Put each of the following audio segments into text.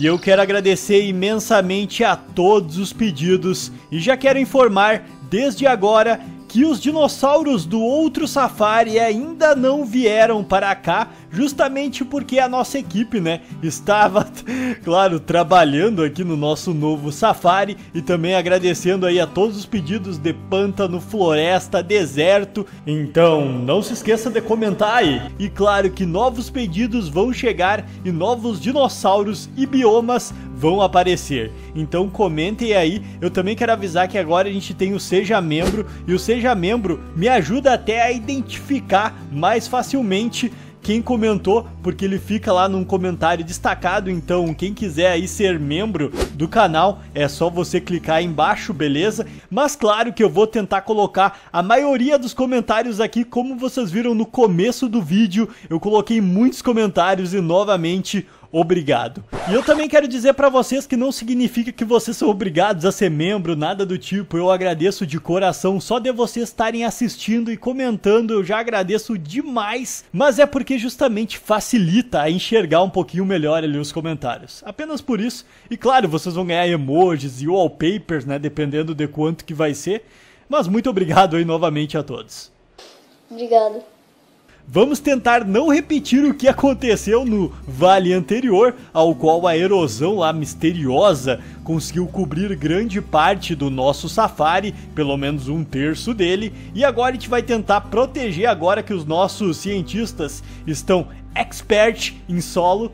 E eu quero agradecer imensamente a todos os pedidos e já quero informar desde agora que os dinossauros do outro safari ainda não vieram para cá, justamente porque a nossa equipe, né, estava, claro, trabalhando aqui no nosso novo safari, e também agradecendo aí a todos os pedidos de pântano, floresta, deserto. Então não se esqueça de comentar aí, e claro que novos pedidos vão chegar e novos dinossauros e biomas vão aparecer, então comentem aí. Eu também quero avisar que agora a gente tem o Seja Membro, e o Seja Membro me ajuda até a identificar mais facilmente quem comentou, porque ele fica lá num comentário destacado. Então quem quiser aí ser membro do canal, é só você clicar aí embaixo, beleza? Mas claro que eu vou tentar colocar a maioria dos comentários aqui, como vocês viram no começo do vídeo, eu coloquei muitos comentários e novamente obrigado. E eu também quero dizer pra vocês que não significa que vocês são obrigados a ser membro, nada do tipo. Eu agradeço de coração, só de vocês estarem assistindo e comentando eu já agradeço demais, mas é porque justamente facilita a enxergar um pouquinho melhor ali os comentários, apenas por isso. E claro, vocês vão ganhar emojis e wallpapers, né, dependendo de quanto que vai ser, mas muito obrigado aí novamente a todos. Obrigado. Vamos tentar não repetir o que aconteceu no vale anterior, ao qual a erosão lá misteriosa conseguiu cobrir grande parte do nosso safari, pelo menos um terço dele, e agora a gente vai tentar proteger, agora que os nossos cientistas estão expert em solo,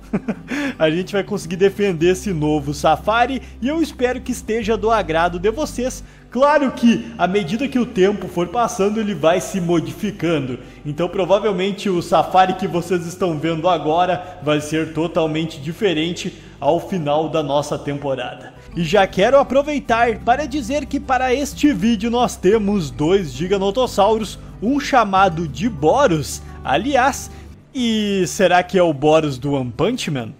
a gente vai conseguir defender esse novo safari, e eu espero que esteja do agrado de vocês. Claro que, à medida que o tempo for passando, ele vai se modificando. Então, provavelmente, o safari que vocês estão vendo agora vai ser totalmente diferente ao final da nossa temporada. E já quero aproveitar para dizer que para este vídeo nós temos 2 giganotossauros, um chamado de Boros, aliás, e será que é o Boros do One Punch Man?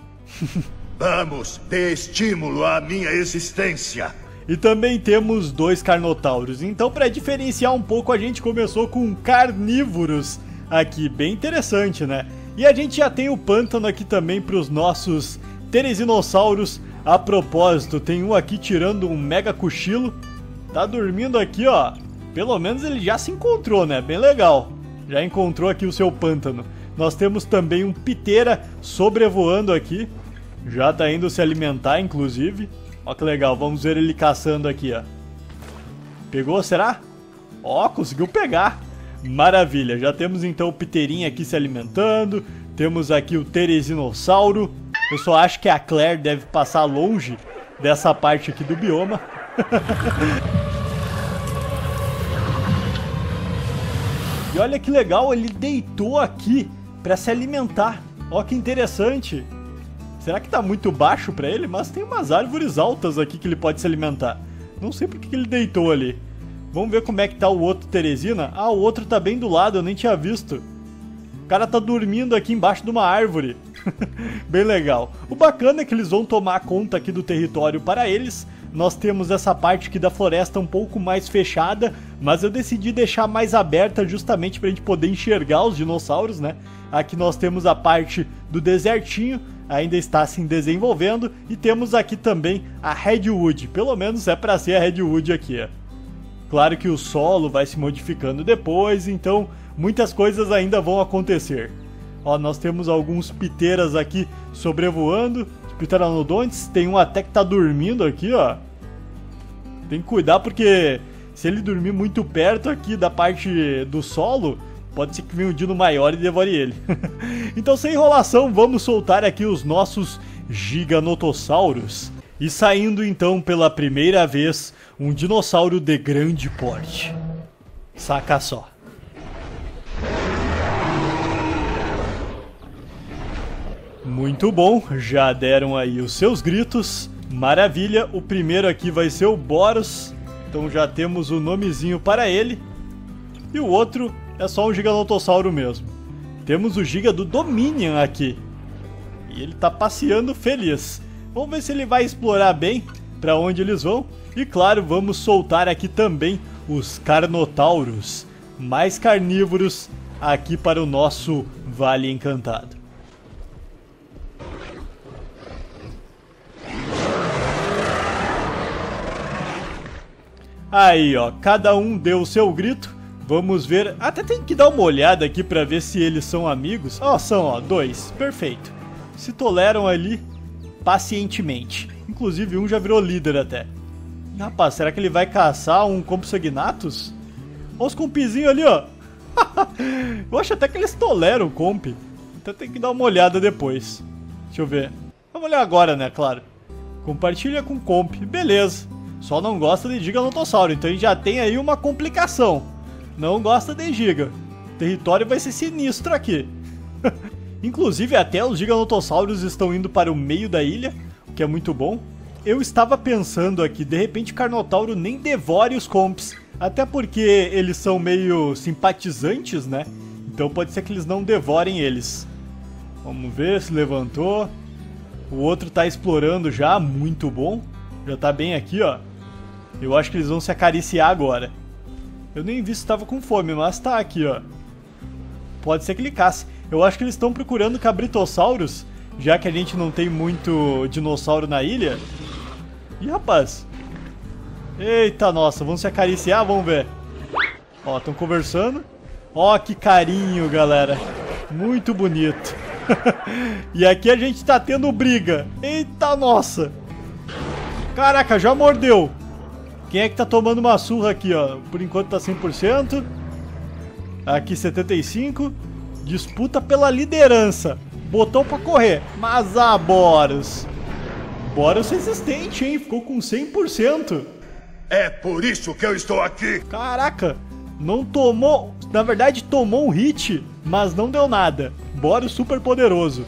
Vamos, dê estímulo à minha existência. E também temos 2 carnotauros, então para diferenciar um pouco a gente começou com carnívoros aqui, bem interessante, né? E a gente já tem o pântano aqui também para os nossos teresinossauros. A propósito, tem um aqui tirando um mega cochilo, tá dormindo aqui, ó. Pelo menos ele já se encontrou, né? Bem legal, já encontrou aqui o seu pântano. Nós temos também um piteira sobrevoando aqui, já tá indo se alimentar inclusive. Ó que legal, vamos ver ele caçando aqui, ó. Pegou, será? Ó, conseguiu pegar. Maravilha, já temos então o piteirinho aqui se alimentando. Temos aqui o teresinossauro. Eu só acho que a Claire deve passar longe dessa parte aqui do bioma. E olha que legal, ele deitou aqui para se alimentar. Ó que interessante. Será que tá muito baixo pra ele? Mas tem umas árvores altas aqui que ele pode se alimentar. Não sei porque que ele deitou ali. Vamos ver como é que tá o outro teresina. Ah, o outro tá bem do lado, eu nem tinha visto. O cara tá dormindo aqui embaixo de uma árvore. Bem legal. O bacana é que eles vão tomar conta aqui do território para eles. Nós temos essa parte aqui da floresta um pouco mais fechada, mas eu decidi deixar mais aberta justamente pra gente poder enxergar os dinossauros, né? Aqui nós temos a parte do desertinho, ainda está se desenvolvendo, e temos aqui também a Redwood, pelo menos é para ser a Redwood aqui, ó. Claro que o solo vai se modificando depois, então muitas coisas ainda vão acontecer. Ó, nós temos alguns piteiras aqui sobrevoando, pteranodontes, tem um até que tá dormindo aqui, ó. Tem que cuidar porque se ele dormir muito perto aqui da parte do solo, pode ser que venha um dino maior e devore ele. Então, sem enrolação, vamos soltar aqui os nossos giganotossauros. E saindo então pela primeira vez, um dinossauro de grande porte. Saca só. Muito bom, já deram aí os seus gritos. Maravilha, o primeiro aqui vai ser o Boros. Então já temos o nomezinho para ele. E o outro é só um giganotossauro mesmo. Temos o giga do Dominion aqui. E ele tá passeando feliz. Vamos ver se ele vai explorar bem para onde eles vão. E claro, vamos soltar aqui também os carnotauros, mais carnívoros aqui para o nosso Vale Encantado. Aí, ó, cada um deu o seu grito. Vamos ver, até tem que dar uma olhada aqui pra ver se eles são amigos. Ó, são, ó, 2, perfeito. Se toleram ali pacientemente. Inclusive um já virou líder até. Rapaz, será que ele vai caçar um Compsognathus? Olha os compizinhos ali, ó. Eu acho até que eles toleram o comp. Então tem que dar uma olhada depois. Deixa eu ver. Vamos olhar agora, né, claro. Compartilha com comp, beleza. Só não gosta de Giganotossauro, então a gente já tem aí uma complicação. Não gosta de Giga. O território vai ser sinistro aqui. Inclusive até os Giganotossauros estão indo para o meio da ilha, o que é muito bom. Eu estava pensando aqui, de repente o Carnotauro nem devore os comps. Até porque eles são meio simpatizantes, né? Então pode ser que eles não devorem eles. Vamos ver se levantou. O outro tá explorando já, muito bom. Já tá bem aqui, ó. Eu acho que eles vão se acariciar agora. Eu nem vi se tava com fome, mas tá aqui, ó. Pode ser que ele casse. Eu acho que eles estão procurando cabritossauros, já que a gente não tem muito dinossauro na ilha. Ih, rapaz. Eita, nossa, vamos se acariciar, vamos ver. Ó, estão conversando. Ó, que carinho, galera. Muito bonito. E aqui a gente tá tendo briga. Eita, nossa. Caraca, já mordeu. Quem é que tá tomando uma surra aqui, ó? Por enquanto tá 100%. Aqui 75%. Disputa pela liderança. Botão pra correr. Mas Boros. Boros resistente, hein? Ficou com 100%. É por isso que eu estou aqui. Caraca. Não tomou... Na verdade, tomou um hit, mas não deu nada. Boros super poderoso.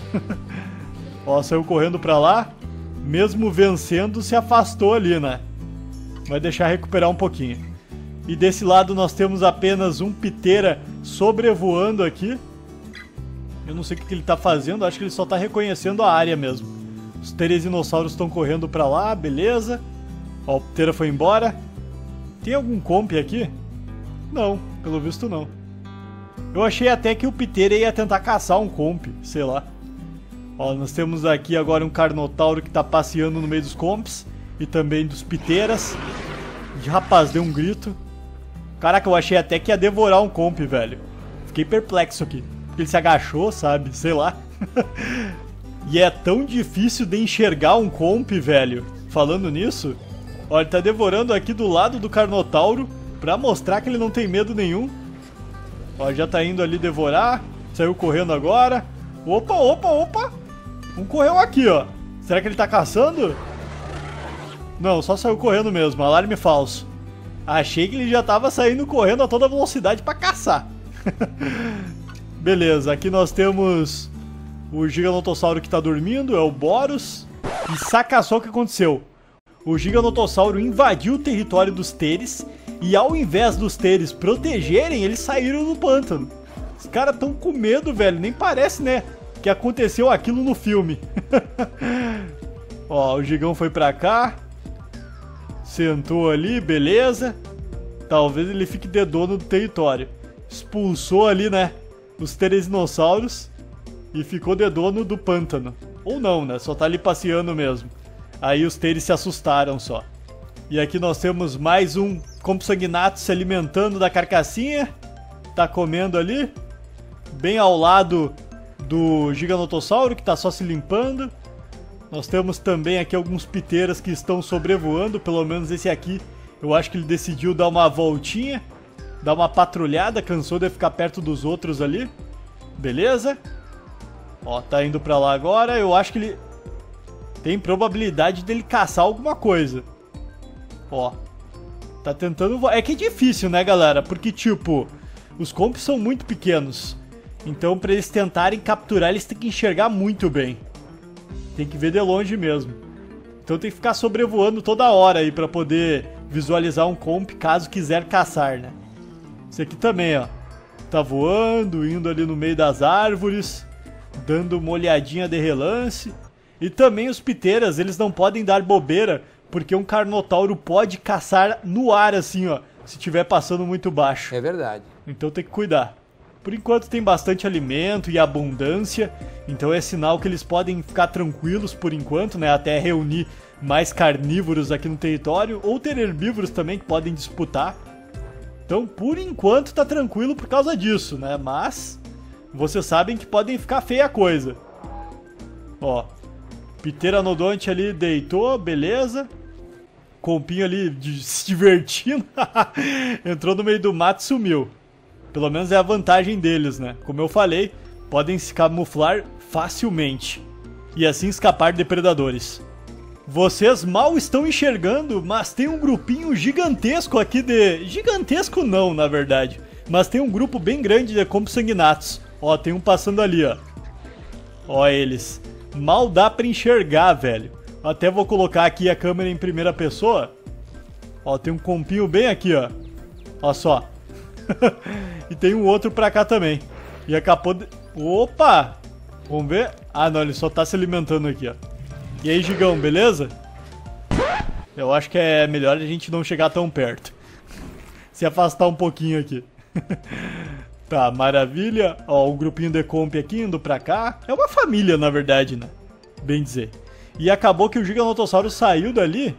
Ó, saiu correndo pra lá. Mesmo vencendo, se afastou ali, né? Vai deixar recuperar um pouquinho. E desse lado nós temos apenas um Ptera sobrevoando aqui. Eu não sei o que ele tá fazendo, acho que ele só tá reconhecendo a área mesmo. Os Teresinossauros estão correndo pra lá, beleza. Ó, o Ptera foi embora. Tem algum comp aqui? Não, pelo visto não. Eu achei até que o Ptera ia tentar caçar um comp, sei lá. Ó, nós temos aqui agora um Carnotauro que tá passeando no meio dos comps. E também dos Pteras. Rapaz, deu um grito. Caraca, eu achei até que ia devorar um comp, velho. Fiquei perplexo aqui. Porque ele se agachou, sabe? Sei lá. E é tão difícil de enxergar um comp, velho. Falando nisso, ó, ele tá devorando aqui do lado do Carnotauro pra mostrar que ele não tem medo nenhum. Ó, já tá indo ali devorar. Saiu correndo agora. Opa, opa, opa. Um correu aqui, ó. Será que ele tá caçando? Não, só saiu correndo mesmo, alarme falso. Achei que ele já tava saindo correndo a toda velocidade pra caçar. Beleza, aqui nós temos o Giganotossauro que tá dormindo, é o Boros. E saca só o que aconteceu. O Giganotossauro invadiu o território dos Teres. E ao invés dos Teres protegerem, eles saíram do pântano. Os caras tão com medo, velho, nem parece, né, que aconteceu aquilo no filme. Ó, o Gigão foi pra cá. Sentou ali, beleza. Talvez ele fique de dono do território. Expulsou ali, né, os Teresinossauros. E ficou de dono do pântano. Ou não, né, só tá ali passeando mesmo. Aí os Teres se assustaram só. E aqui nós temos mais um Compsognathus se alimentando da carcassinha. Tá comendo ali. Bem ao lado do Giganotossauro, que tá só se limpando. Nós temos também aqui alguns Pteras que estão sobrevoando, pelo menos esse aqui. Eu acho que ele decidiu dar uma voltinha, dar uma patrulhada, cansou de ficar perto dos outros ali. Beleza? Ó, tá indo pra lá agora. Eu acho que ele tem probabilidade dele caçar alguma coisa. Ó, tá tentando... É que é difícil, né, galera? Porque, tipo, os comps são muito pequenos. Então, pra eles tentarem capturar, eles têm que enxergar muito bem. Tem que ver de longe mesmo. Então tem que ficar sobrevoando toda hora aí pra poder visualizar um comp caso quiser caçar, né? Esse aqui também, ó. Tá voando, indo ali no meio das árvores, dando uma olhadinha de relance. E também os Pteras, eles não podem dar bobeira, porque um Carnotauro pode caçar no ar assim, ó, se estiver passando muito baixo. É verdade. Então tem que cuidar. Por enquanto tem bastante alimento e abundância, então é sinal que eles podem ficar tranquilos por enquanto, né, até reunir mais carnívoros aqui no território, ou ter herbívoros também que podem disputar. Então, por enquanto, tá tranquilo por causa disso, né? Mas vocês sabem que podem ficar feia a coisa. Ó, Pteranodonte ali deitou, beleza. Compinho ali se divertindo. Entrou no meio do mato e sumiu. Pelo menos é a vantagem deles, né? Como eu falei, podem se camuflar facilmente e assim escapar de predadores. Vocês mal estão enxergando, mas tem um grupinho gigantesco aqui de... Gigantesco não, na verdade. Mas tem um grupo bem grande de compsanguinatos. Ó, tem um passando ali, ó. Ó eles. Mal dá pra enxergar, velho. Até vou colocar aqui a câmera em primeira pessoa. Ó, tem um compinho bem aqui, ó. Ó só. E tem um outro pra cá também. E acabou de... Opa! Vamos ver. Ah, não, ele só tá se alimentando aqui, ó. E aí, Gigão, beleza? Eu acho que é melhor a gente não chegar tão perto. Se afastar um pouquinho aqui. Tá, maravilha. Ó, o grupinho de comp aqui indo pra cá. É uma família, na verdade, né? Bem dizer. E acabou que o Gigantossauro saiu dali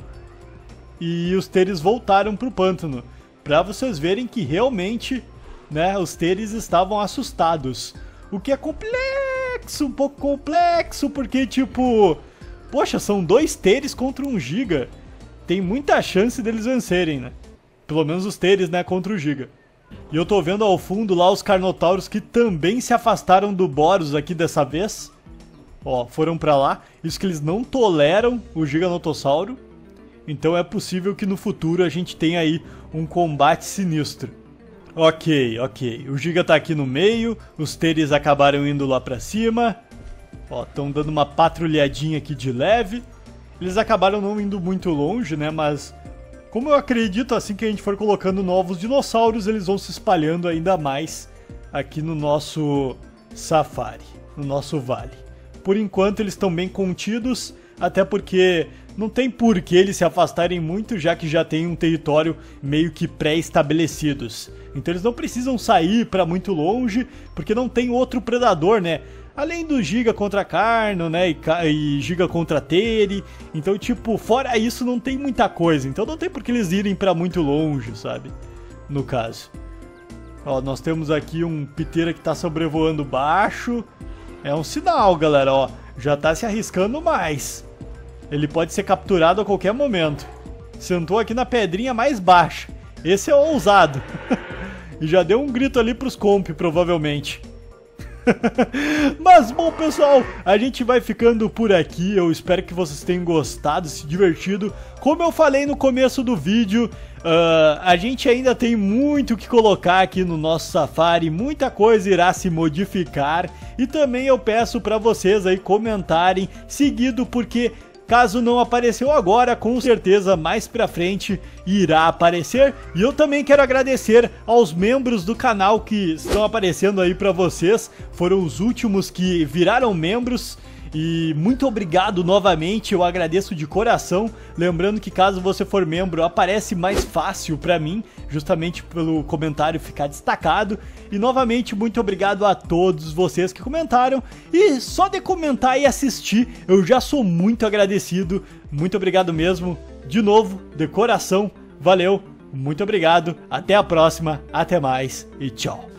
e os Teres voltaram pro pântano. Pra vocês verem que realmente, né, os Teres estavam assustados. O que é complexo, um pouco complexo, porque tipo... Poxa, são 2 Teres contra um Giga. Tem muita chance deles vencerem, né? Pelo menos os Teres, né, contra o Giga. E eu tô vendo ao fundo lá os Carnotauros que também se afastaram do Boros aqui dessa vez. Ó, foram pra lá. Isso que eles não toleram o Giganotossauro. Então é possível que no futuro a gente tenha aí um combate sinistro. Ok. O Giga tá aqui no meio. Os Teres acabaram indo lá pra cima. Ó, estão dando uma patrulhadinha aqui de leve. Eles acabaram não indo muito longe, né? Mas como eu acredito, assim que a gente for colocando novos dinossauros, eles vão se espalhando ainda mais aqui no nosso safari, no nosso vale. Por enquanto eles estão bem contidos, até porque não tem por que eles se afastarem muito, já que já tem um território meio que pré-estabelecidos. Então eles não precisam sair para muito longe, porque não tem outro predador, né? Além do Giga contra Carno, né, e Giga contra Tere. Então, tipo, fora isso não tem muita coisa. Então não tem por que eles irem pra muito longe, sabe? No caso. Ó, nós temos aqui um Ptera que tá sobrevoando baixo. É um sinal, galera, ó. Já tá se arriscando mais. Ele pode ser capturado a qualquer momento. Sentou aqui na pedrinha mais baixa. Esse é o ousado. E já deu um grito ali pros comp, provavelmente. Mas bom, pessoal, a gente vai ficando por aqui. Eu espero que vocês tenham gostado, se divertido. Como eu falei no começo do vídeo, a gente ainda tem muito o que colocar aqui no nosso safari. Muita coisa irá se modificar. E também eu peço para vocês aí comentarem seguido, porque caso não apareceu agora, com certeza mais pra frente irá aparecer. E eu também quero agradecer aos membros do canal que estão aparecendo aí pra vocês. Foram os últimos que viraram membros. E muito obrigado novamente, eu agradeço de coração. Lembrando que caso você for membro, aparece mais fácil pra mim, justamente pelo comentário ficar destacado. E novamente, muito obrigado a todos vocês que comentaram. E só de comentar e assistir, eu já sou muito agradecido. Muito obrigado mesmo, de novo, de coração. Valeu, muito obrigado, até a próxima, até mais e tchau.